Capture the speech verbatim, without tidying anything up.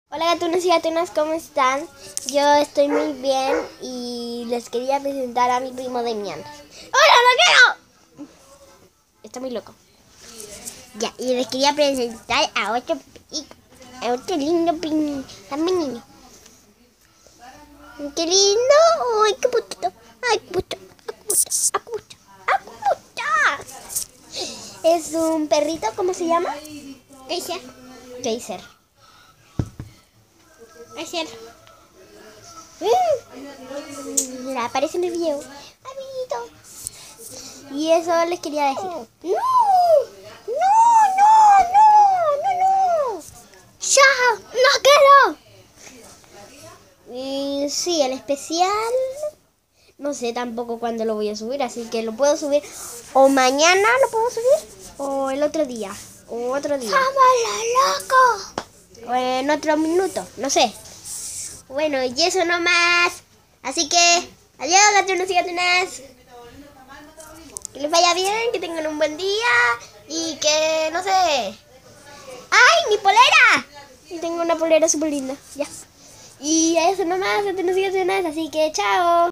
Hola gatunos y gatunas, ¿cómo están? Yo estoy muy bien y les quería presentar a mi primo Demian. ¡Hola, no quiero! Está muy loco. Ya, y les quería presentar a otro, a otro lindo primo, también niño. ¡Qué lindo! ¡Ay, qué bonito! ¡Ay, qué bonito! ¡Acucha! ¡Acucha! ¡Acucha! Es un perrito, ¿cómo se llama? Kaiser. Kaiser. Kaiser. Mm, aparece en el video. Amiguito. Y eso les quería decir. No, no, no, no, no, no. Ya, no quiero. Y sí, el especial. No sé tampoco cuándo lo voy a subir, así que lo puedo subir o mañana lo puedo subir o el otro día o otro día. ¡Vámonos, loco! O en otro minuto, no sé. Bueno, y eso nomás. Así que, adiós, gatunos y gatunas. Que les vaya bien, que tengan un buen día y que, no sé. ¡Ay, mi polera! Y tengo una polera súper linda, ya. Y eso nomás, gatunos y gatunas, así que chao.